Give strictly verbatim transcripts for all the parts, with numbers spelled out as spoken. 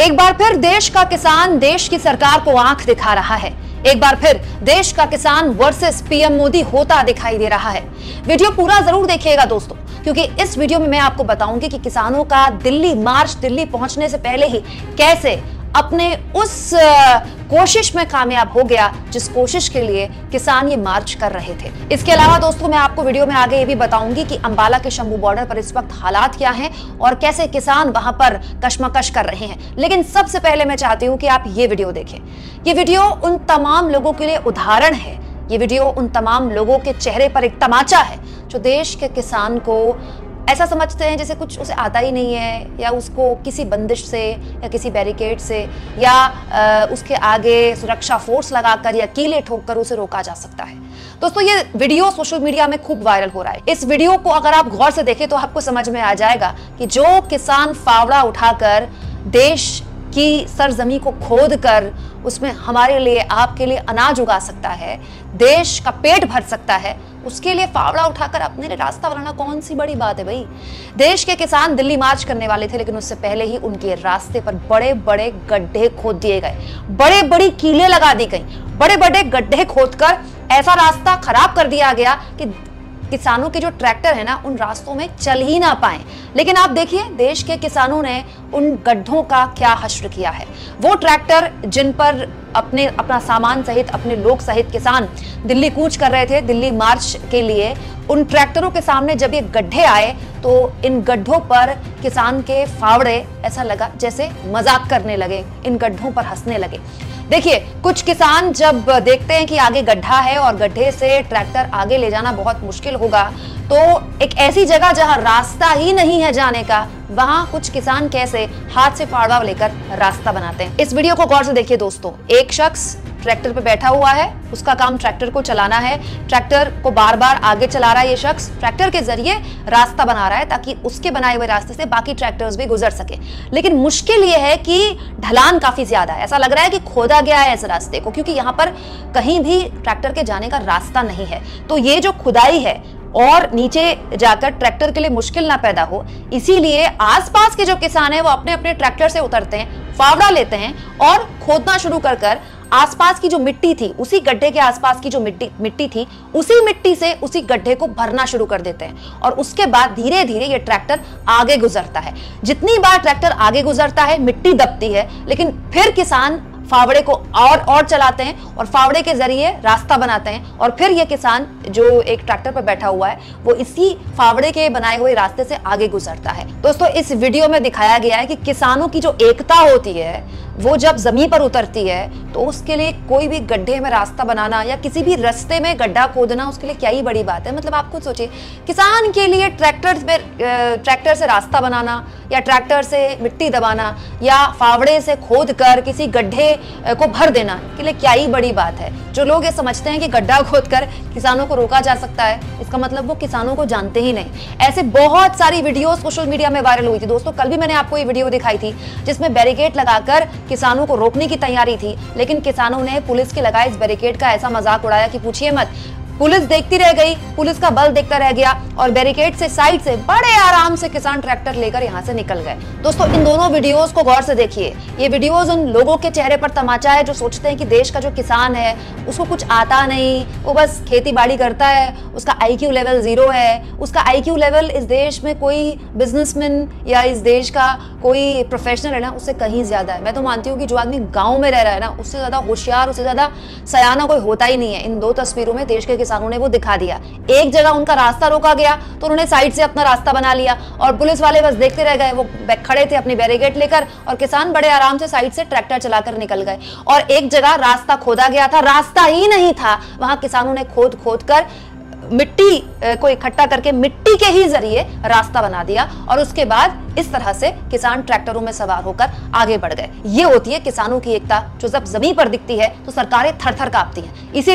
एक बार फिर देश का किसान देश की सरकार को आंख दिखा रहा है। एक बार फिर देश का किसान वर्सेस पीएम मोदी होता दिखाई दे रहा है। वीडियो पूरा जरूर देखिएगा दोस्तों, क्योंकि इस वीडियो में मैं आपको बताऊंगी कि किसानों का दिल्ली मार्च दिल्ली पहुंचने से पहले ही कैसे अपने उस कोशिश में कामयाब हो गया जिस कोशिश के लिए किसान ये मार्च कर रहे थे। इसके अलावा दोस्तों मैं आपको वीडियो में आगे ये भी बताऊंगी कि अंबाला के शंभू बॉर्डर पर इस वक्त हालात क्या हैं और कैसे किसान वहां पर कशमकश कर रहे हैं। लेकिन सबसे पहले मैं चाहती हूं कि आप ये वीडियो देखें। ये वीडियो उन तमाम लोगों के लिए उदाहरण है। ये वीडियो उन तमाम लोगों के चेहरे पर एक तमाचा है जो देश के किसान को ऐसा समझते हैं जैसे कुछ उसे आता ही नहीं है, या उसको किसी बंदिश से या किसी बैरिकेड से या आ, उसके आगे सुरक्षा फोर्स लगाकर या कीले ठोककर उसे रोका जा सकता है। दोस्तों ये वीडियो सोशल मीडिया में खूब वायरल हो रहा है। इस वीडियो को अगर आप गौर से देखें तो आपको समझ में आ जाएगा कि जो किसान फावड़ा उठाकर देश की सरजमी को खोद कर उसमें हमारे लिए आपके लिए अनाज उगा सकता है, देश का पेट भर सकता है, उसके लिए फावड़ा उठाकर अपने लिए रास्ता बनाना कौन सी बड़ी बात है भाई। देश के किसान दिल्ली मार्च करने वाले थे, लेकिन उससे पहले ही उनके रास्ते पर बड़े बड़े गड्ढे खोद दिए गए, बड़े बड़ी कीलें लगा दी गई, बड़े बड़े गड्ढे खोदकर ऐसा रास्ता खराब कर दिया गया कि किसानों के जो ट्रैक्टर है ना उन रास्तों में चल ही ना पाए। लेकिन आप देखिए देश के किसानों ने उन गड्ढों का क्या हश्र किया है। वो ट्रैक्टर जिन पर अपने अपना सामान सहित अपने लोग सहित किसान दिल्ली कूच कर रहे थे दिल्ली मार्च के लिए, उन ट्रैक्टरों के सामने जब ये गड्ढे आए तो इन गड्ढों पर किसान के फावड़े ऐसा लगा जैसे मजाक करने लगे, इन गड्ढों पर हंसने लगे। देखिए कुछ किसान जब देखते हैं कि आगे गड्ढा है और गड्ढे से ट्रैक्टर आगे ले जाना बहुत मुश्किल होगा, तो एक ऐसी जगह जहां रास्ता ही नहीं है जाने का, वहां कुछ किसान कैसे हाथ से फावड़ा लेकर रास्ता बनाते हैं। इस वीडियो को गौर से देखिए दोस्तों। एक शख्स ट्रैक्टर पे बैठा हुआ है, उसका काम ट्रैक्टर को चलाना है, ट्रैक्टर को बार बार आगे चला रहा है। ये शख्स ट्रैक्टर के जरिए रास्ता बना रहा है ताकि उसके बनाए हुए रास्ते से बाकी ट्रैक्टर्स भी गुजर सके। लेकिन मुश्किल ये है कि ढलान काफी ज्यादा है, ऐसा लग रहा है कि खोदा गया है इस रास्ते को, क्योंकि यहाँ पर कहीं भी ट्रैक्टर के जाने का रास्ता नहीं है। तो ये जो खुदाई है और नीचे जाकर ट्रैक्टर के लिए मुश्किल ना पैदा हो, इसीलिए आसपास के जो किसान हैं वो अपने अपने ट्रैक्टर से उतरते हैं, फावड़ा लेते हैं और खोदना शुरू कर कर आसपास की जो मिट्टी थी, उसी गड्ढे के आसपास की जो मिट्टी मिट्टी थी, उसी मिट्टी से उसी गड्ढे को भरना शुरू कर देते हैं। और उसके बाद धीरे धीरे ये ट्रैक्टर आगे गुजरता है। जितनी बार ट्रैक्टर आगे गुजरता है मिट्टी दबती है, लेकिन फिर किसान फावड़े को और और चलाते हैं और फावड़े के जरिए रास्ता बनाते हैं। और फिर ये किसान जो एक ट्रैक्टर पर बैठा हुआ है वो इसी फावड़े के बनाए हुए रास्ते से आगे गुजरता है। दोस्तों इस वीडियो में दिखाया गया है कि किसानों की जो एकता होती है वो जब जमीन पर उतरती है तो उसके लिए कोई भी गड्ढे में रास्ता बनाना या किसी भी रास्ते में गड्ढा खोदना उसके लिए क्या ही बड़ी बात है। मतलब आप खुद सोचिए, किसान के लिए ट्रैक्टर में ट्रैक्टर से रास्ता बनाना या ट्रैक्टर से मिट्टी दबाना या फावड़े से खोद कर किसी गड्ढे को भर देना के लिए क्या ही बड़ी बात है। जो लोग ये समझते हैं कि गड्ढा खोदकर किसानों को रोका जा सकता है, इसका मतलब वो किसानों को जानते ही नहीं। ऐसे बहुत सारी वीडियोस सोशल मीडिया में वायरल हुई थी दोस्तों। कल भी मैंने आपको ये वीडियो दिखाई थी जिसमें बैरिकेड लगाकर किसानों को रोकने की तैयारी थी, लेकिन किसानों ने पुलिस के लगाए इस बैरिकेड का ऐसा मजाक उड़ाया कि पूछिए मत। पुलिस देखती रह गई, पुलिस का बल देखता रह गया और बैरिकेड से साइड से बड़े आराम से किसान ट्रैक्टर लेकर यहां से निकल गए। दोस्तों इन दोनों वीडियोस को गौर से देखिए। ये वीडियोस उन लोगों के चेहरे पर तमाचा है जो सोचते हैं कि देश का जो किसान है उसको कुछ आता नहीं, वो बस खेती बाड़ी करता है, उसका आईक्यू लेवल जीरो है, उसका आईक्यू लेवल इस देश में कोई बिजनेसमैन या इस देश का कोई प्रोफेशनल है ना उससे कहीं ज्यादा है। मैं तो मानती हूँ कि जो आदमी गाँव में रह रहा है ना उससे ज्यादा होशियार, उससे ज्यादा सयाना कोई होता ही नहीं है। इन दो तस्वीरों में देश के किसानों ने वो दिखा दिया। एक जगह उनका रास्ता रोका गया तो उन्होंने साइड से अपना रास्ता बना लिया और पुलिस वाले बस देखते रह गए। वो खड़े थे अपनी बैरिकेड लेकर और किसान बड़े आराम से साइड से ट्रैक्टर चलाकर निकल गए। और एक जगह रास्ता खोदा गया था, रास्ता ही नहीं था, वहां किसानों ने खोद खोद कर मिट्टी को इकट्ठा करके मिट्टी के ही जरिए रास्ता बना दिया और उसके बाद इस तरह से किसान ट्रैक्टरों में सवार होकर आगे बढ़ गए। ये होती है किसानों की एकता, जो जब जमीन पर दिखती है तो सरकारें थर थर कांपती हैं। इसीलिए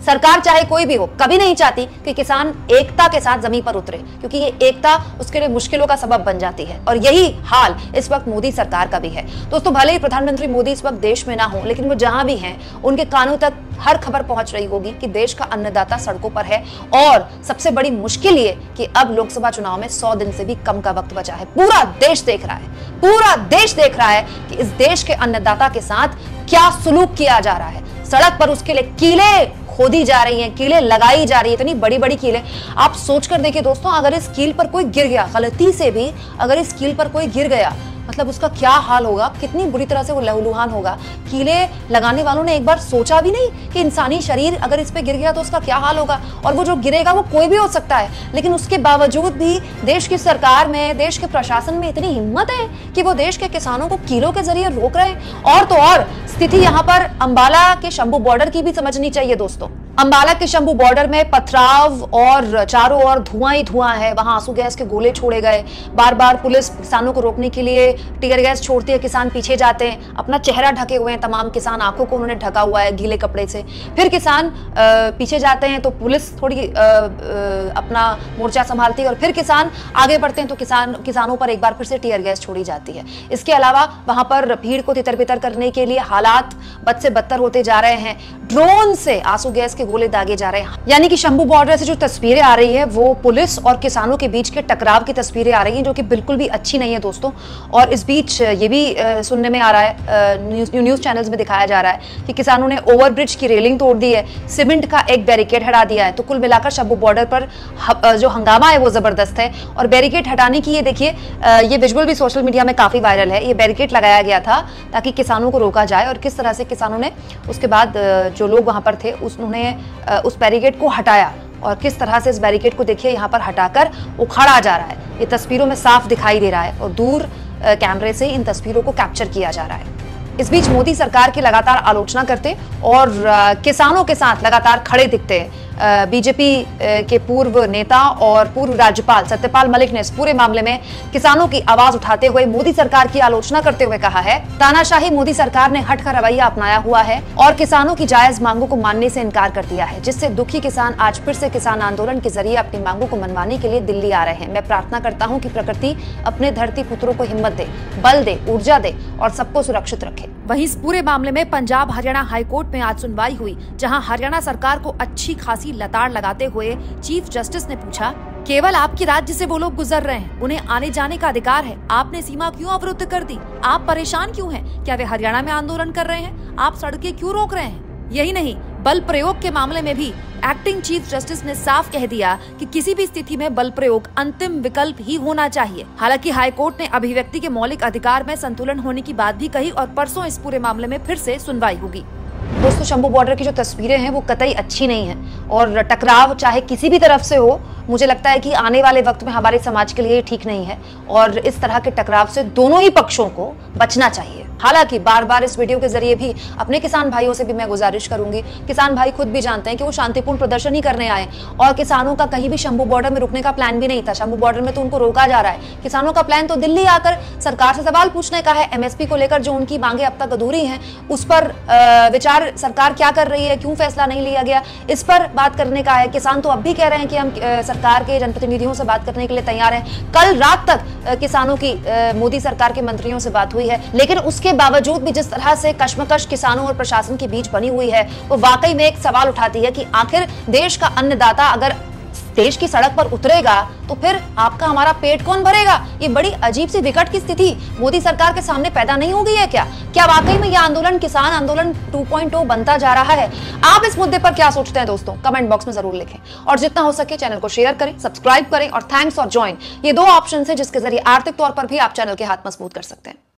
सरकार चाहे कोई भी हो कभी नहीं चाहती कि किसान एकता के साथ जमीन पर उतरे, क्योंकि ये एकता उसके लिए मुश्किलों का सबब बन जाती है। और यही हाल इस वक्त मोदी सरकार का भी है। दोस्तों, भले ही प्रधानमंत्री मोदी इस वक्त देश में ना हो, लेकिन वो जहां भी हैं उनके कानों तक हर खबर पहुंच रही होगी कि देश का अन्नदाता सड़कों पर है। और सबसे बड़ी मुश्किल ये कि अब लोकसभा चुनाव में सौ दिन से भी कम का वक्त बचा है। पूरा देश देख रहा है, पूरा देश देख रहा है कि इस देश के अन्नदाता के साथ क्या सुलूक किया जा रहा है। सड़क पर उसके लिए कीलें खोदी जा रही हैं, कीलें लगाई जा रही है, इतनी बड़ी बड़ी कीलें। आप सोचकर देखिए दोस्तों, अगर इस कील पर कोई गिर गया, गलती से भी अगर इस कील पर कोई गिर गया, मतलब उसका क्या हाल होगा, कितनी बुरी तरह से वो लहूलुहान होगा। कीलें लगाने वालों ने एक बार सोचा भी नहीं कि इंसानी शरीर अगर इस पे गिर गया तो उसका क्या हाल होगा। और वो जो गिरेगा वो कोई भी हो सकता है, लेकिन उसके बावजूद भी देश की सरकार में, देश के प्रशासन में इतनी हिम्मत है कि वो देश के किसानों को कीलों के जरिए रोक रहे हैं। और तो और स्थिति यहाँ पर अंबाला के शंभू बॉर्डर की भी समझनी चाहिए दोस्तों। अंबाला के शंभू बॉर्डर में पथराव और चारों ओर धुआं ही धुआं है। वहां आंसू गैस के गोले छोड़े गए। बार बार पुलिस किसानों को रोकने के लिए टीयर गैस छोड़ती है, किसान पीछे जाते हैं, अपना चेहरा ढके हुए हैं, तमाम किसान आंखों को उन्होंने ढका हुआ है गीले कपड़े से। फिर किसान पीछे जाते हैं तो पुलिस थोड़ी आ, आ, अपना मोर्चा संभालती है, और फिर किसान आगे बढ़ते हैं तो किसान किसानों पर एक बार फिर से टीयर गैस छोड़ी जाती है। इसके अलावा वहां पर भीड़ को तितर बितर करने के लिए हालात बद से बदतर होते जा रहे हैं। ड्रोन से आंसू गैस के गोले दागे जा रहे हैं। यानी कि शंभू बॉर्डर से जो तस्वीरें आ रही है वो पुलिस और किसानों के बीच के टकराव की तस्वीरें आ रही हैं, जो कि बिल्कुल भी अच्छी नहीं है दोस्तों। और इस बीच ये भी आ, सुनने में आ रहा है, न्यूज न्यूज चैनल्स में दिखाया जा रहा है कि किसानों ने ओवरब्रिज की रेलिंग तोड़ दी है, सीमेंट का एक बैरिकेड हटा दिया है। तो कुल मिलाकर शंभू बॉर्डर पर जो हंगामा है वो जबरदस्त है। और बैरिकेड हटाने की ये देखिए, ये विजुअल भी सोशल मीडिया में काफी वायरल है। ये बैरिकेड लगाया गया था ताकि किसानों को रोका जाए, और किस तरह से किसानों ने उसके बाद जो लोग वहां पर थे उन्होंने उस बैरिकेड को हटाया, और किस तरह से इस बैरिकेड को देखिए यहाँ पर हटाकर उखाड़ा जा रहा है। ये तस्वीरों में साफ दिखाई दे रहा है, और दूर कैमरे से इन तस्वीरों को कैप्चर किया जा रहा है। इस बीच मोदी सरकार की लगातार आलोचना करते और किसानों के साथ लगातार खड़े दिखते बीजेपी के पूर्व नेता और पूर्व राज्यपाल सत्यपाल मलिक ने इस पूरे मामले में किसानों की आवाज उठाते हुए मोदी सरकार की आलोचना करते हुए कहा है, तानाशाही मोदी सरकार ने हट का रवैया अपनाया हुआ है और किसानों की जायज मांगों को मानने से इनकार कर दिया है, जिससे दुखी किसान आज फिर से किसान आंदोलन के जरिए अपनी मांगों को मनवाने के लिए दिल्ली आ रहे हैं। मैं प्रार्थना करता हूँ कि प्रकृति अपने धरती पुत्रों को हिम्मत दे, बल दे, ऊर्जा दे और सबको सुरक्षित रखे। वहीं इस पूरे मामले में पंजाब हरियाणा हाईकोर्ट में आज सुनवाई हुई, जहां हरियाणा सरकार को अच्छी खासी लताड़ लगाते हुए चीफ जस्टिस ने पूछा, केवल आपके राज्य से वो लोग गुजर रहे हैं, उन्हें आने जाने का अधिकार है, आपने सीमा क्यों अवरुद्ध कर दी? आप परेशान क्यों हैं? क्या वे हरियाणा में आंदोलन कर रहे हैं? आप सड़कें क्यों रोक रहे हैं? यही नहीं, बल प्रयोग के मामले में भी एक्टिंग चीफ जस्टिस ने साफ कह दिया कि किसी भी स्थिति में बल प्रयोग अंतिम विकल्प ही होना चाहिए। हालांकि हाईकोर्ट ने अभिव्यक्ति के मौलिक अधिकार में संतुलन होने की बात भी कही, और परसों इस पूरे मामले में फिर से सुनवाई होगी। दोस्तों, शंभू बॉर्डर की जो तस्वीरें हैं वो कतई अच्छी नहीं है, और टकराव चाहे किसी भी तरफ से हो, मुझे लगता है कि आने वाले वक्त में हमारे समाज के लिए ठीक नहीं है, और इस तरह के टकराव से दोनों ही पक्षों को बचना चाहिए। हालांकि बार बार इस वीडियो के जरिए भी अपने किसान भाइयों से भी मैं गुजारिश करूंगी, किसान भाई खुद भी जानते हैं कि वो शांतिपूर्ण प्रदर्शन ही करने आए, और किसानों का कहीं भी शंभू बॉर्डर में रुकने का प्लान भी नहीं था। शंभू बॉर्डर में तो उनको रोका जा रहा है। किसानों का प्लान तो दिल्ली आकर सरकार से सवाल पूछने का है, एमएसपी को लेकर जो उनकी मांगे अब तक अधूरी हैं उस पर विचार सरकार क्या कर रही है, क्यों फैसला नहीं लिया गया, इस पर बात करने का है। किसान तो अब भी कह रहे हैं कि हम सरकार के जनप्रतिनिधियों से बात करने के लिए तैयार हैं। कल रात तक किसानों की मोदी सरकार के मंत्रियों से बात हुई है, लेकिन उसके बावजूद भी जिस तरह से कश्मकश किसानों और प्रशासन के बीच बनी हुई है, वो वाकई में एक सवाल उठाती है कि आखिर देश का अन्नदाता अगर देश की सड़क पर उतरेगा तो फिर आपका हमारा पेट कौन भरेगा? ये बड़ी अजीब सी विकट की स्थिति मोदी सरकार के सामने पैदा नहीं हो गई है क्या? क्या वाकई में यह आंदोलन किसान आंदोलन टू पॉइंट ओ बनता जा रहा है? आप इस मुद्दे पर क्या सोचते हैं दोस्तों? कमेंट बॉक्स में जरूर लिखें, और जितना हो सके चैनल को शेयर करें, सब्सक्राइब करें, और थैंक्स और ज्वाइन, ये दो ऑप्शन है जिसके जरिए आर्थिक तौर पर भी आप चैनल के हाथ मजबूत कर सकते हैं।